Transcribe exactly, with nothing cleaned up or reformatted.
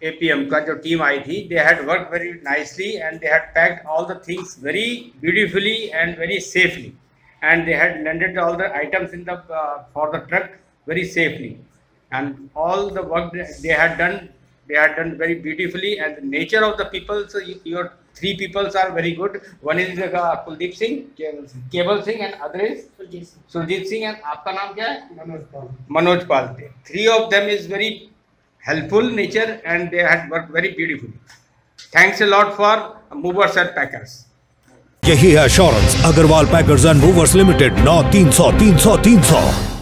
APM का जो team आई थी, they had worked very nicely and they had packed all the things very beautifully and very safely, and they had landed all the items in the uh, for the truck very safely, and all the work they had done, they had done very beautifully. And the nature of the people, so you, your three peoples are very good. One is uh, Kuldeep Singh, Kebal Singh, and other is Surjit Singh. And आपका नाम क्या है? Manoj Pal. Manoj Pal. Three of them is very helpful nature and they had worked very beautifully. Thanks a lot for movers and packers. यही है assurance Agarwal packers and movers limited नौ तीन सौ तीन सौ तीन सौ।